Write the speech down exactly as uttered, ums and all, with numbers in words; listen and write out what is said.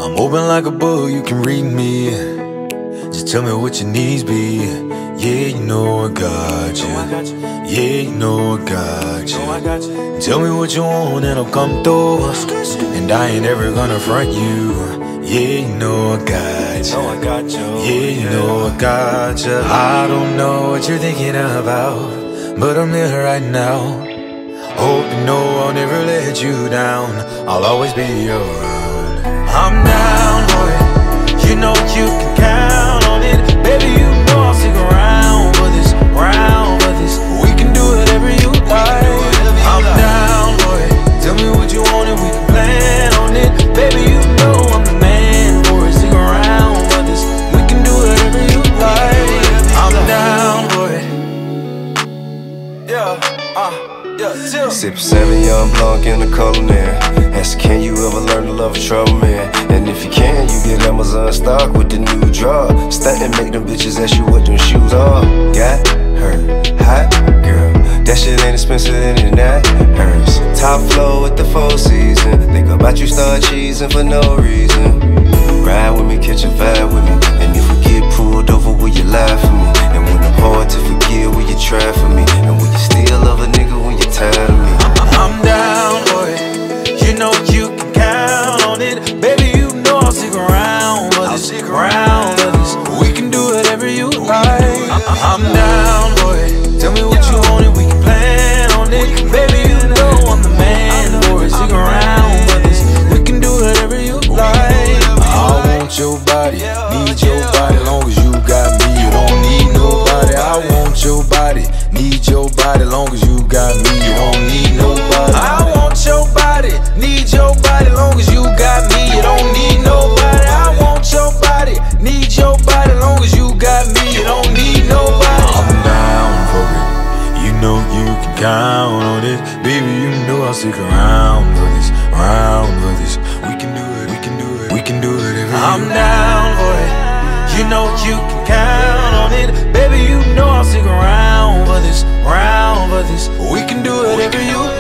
I'm open like a book, you can read me. Just tell me what your needs be. Yeah, you know I got you. Yeah, you know I got you. Tell me what you want and I'll come through. And I ain't ever gonna front you. Yeah, you know I got you. Yeah, you know I got you. I don't know what you're thinking about, but I'm here right now. Hope you know I'll never let you down. I'll always be around. I'm down for it. You know you can count on it. Baby, you know I'll stick around for this, round for this. We can do whatever you like. I'm down for it. Tell me what you want and we can plan on it. Baby, you know I'm the man for it. Stick around for this. We can do whatever you like. I'm down for it. Yeah, uh. Yeah, Sip seven, young Blanc in the color there. Ask, can you ever learn to love a trouble man? And if you can, you get Amazon stock with the new draw. Stunt and make them bitches ask you what them shoes are. Got her, hot girl. That shit ain't expensive and that hurts. Top flow with the Four Seasons. Think about you start cheesing for no reason. Ride with me, catch a vibe with me. And if we get pulled over, will you lie for me? And when I'm hard to forgive, will you try for me? And will you still love a nigga when you're tired of me? I'm down for it. You know you can count on it. Baby, you know I'll stick around for this, around for this. We can do whatever you like. I'm down for it. Tell me what you want and we can plan on it. Baby, you know I'm the man for it. Stick around for this. We can do whatever you like. I want your body, need your body. Long as you got me, you don't need nobody. I want your body, need your body. Long as you got me, you don't need nobody. I want your body, need your body. Long as you got me, you don't need nobody. I want your body, need your body. Long as you got me, you don't need nobody. I'm down for it. You know you can count on it. Baby, you know I'll stick around for this, round for this. We can do it, we can do it, we can do it. I'm down for it. You know you can count on it. Baby, you know I'll stick around for this, round for this. We can do whatever you